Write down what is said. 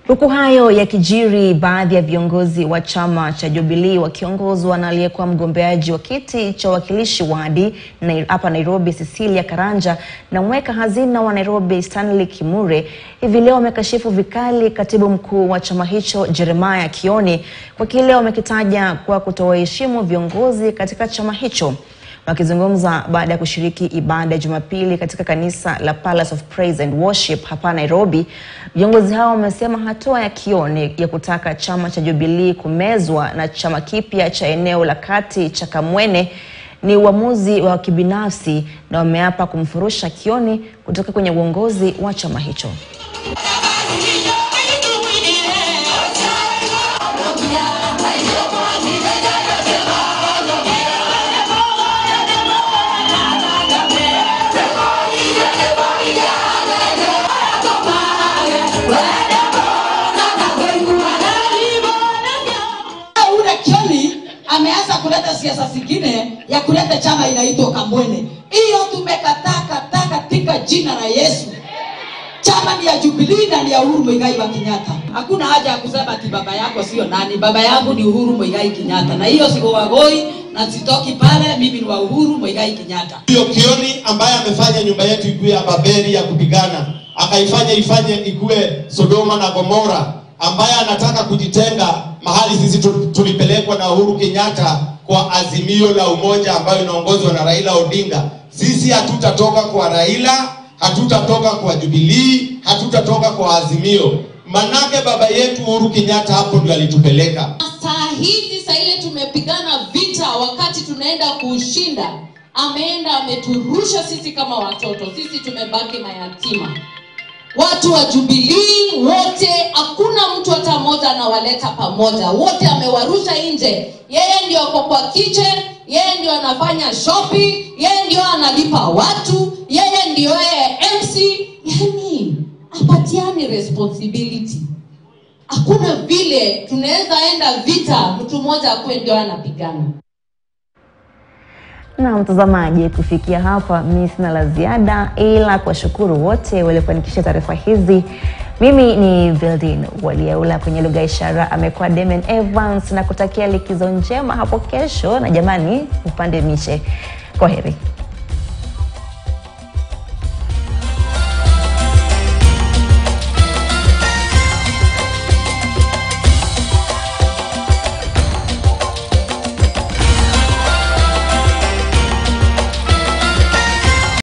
Huku hayo yakijiri, baadhi ya viongozi wa chama cha Jubilee wakiongozwa na aliyekuwa mgombeaji wa kiti cha wakilishi wadi hapa Nairobi Cecilia Karanja na mweka hazina wa Nairobi Stanley Kimure hivi leo wamekashifu vikali katibu mkuu wa chama hicho Jeremiah Kioni kwa kile wamekitaja kwa kutowaheshimu viongozi katika chama hicho. Wakizungumza baada ya kushiriki ibada ya Jumapili katika kanisa la Palace of Praise and Worship hapa Nairobi, viongozi hao wamesema hatua ya Kioni ya kutaka chama cha Jubilee kumezwa na chama kipya cha eneo la kati cha Kamwene ni uamuzi wa kibinafsi, na wameapa kumfurusha Kioni kutoka kwenye uongozi wa chama hicho. Ameanza kuleta siasa zingine ya kuleta chama inaitwa Kamwene. Hiyo tumekataa katika jina la Yesu. Chama ni ya Jubilee na ni ya Uhuru Muigai Kenyatta. Hakuna haja ya kusema ati baba yako sio nani. Baba yangu ni Uhuru Muigai Kenyatta. Na hiyo siko wagoi na sitoki pale, mimi ni wa Uhuru Muigai Kenyatta. Hiyo Kioni ambaye amefanya nyumba yetu ikuwe ya Babeli ya kupigana, akaifanya ikuwe Sodoma na Gomora, ambaye anataka kujitenga mahali sisi tulipelekwa na Uhuru Kenyatta kwa azimio la umoja ambayo inaongozwa na Raila Odinga. Sisi hatutatoka kwa Raila, hatutatoka kwa Jubilee, hatutatoka kwa azimio. Manake baba yetu Uhuru Kenyatta hapo ndio alitupeleka. Saa hizi saa ile tumepigana vita, wakati tunaenda kushinda, ameturusha sisi kama watoto. Sisi tumebaki mayatima. Watu wa Jubilee wote, hakuna mtu hata mmoja anawaleta pamoja. Wote amewarusha nje. Yeye ndio kwa kitchen, yeye ndio anafanya shopping, yeye ndio analipa watu, yeye ndio MC. Yani apatiani responsibility. Hakuna vile tunaweza enda vita mtu mmoja akwe ndio anapigana. Na mtazamaji, kufikia hapa mimi sina la ziada ila kuwashukuru wote waliofanikisha taarifa hizi. Mimi ni Vildin Waliaula, kwenye lugha ishara amekuwa Demen Evans, na kutakia likizo njema hapo kesho, na jamani upande miche. Kwaheri.